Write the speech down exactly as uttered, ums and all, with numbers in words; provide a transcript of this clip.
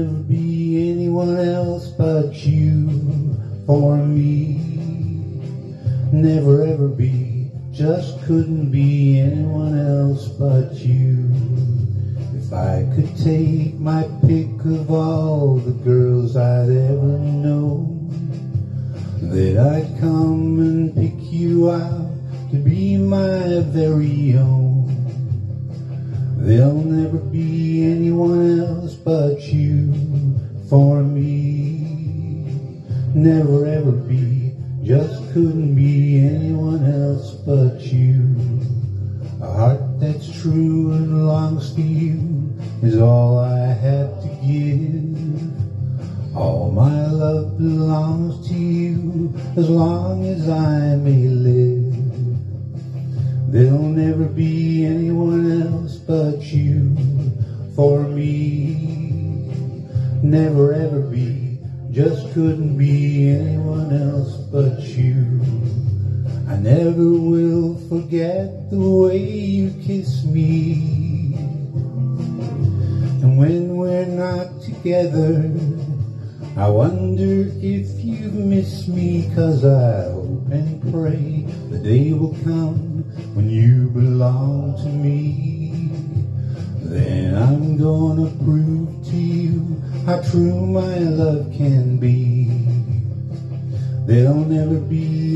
never be anyone else but you for me. Never ever be, just couldn't be anyone else but you. If I could take my pick of all the girls I'd ever known, that I'd come and pick you out to be my very own. There'll never be anyone else but you for me. Never ever be, just couldn't be anyone else but you. A heart that's true and belongs to you is all I have to give. All my love belongs to you as long as I may live. There'll never be anyone else but you for me. Never ever be, just couldn't be anyone else but you. I never will forget the way you kiss me. And when we're not together, I wonder if you miss me, 'cause I hope and pray the day will come when you belong to me. Then I'm gonna prove to you how true my love can be. There'll never be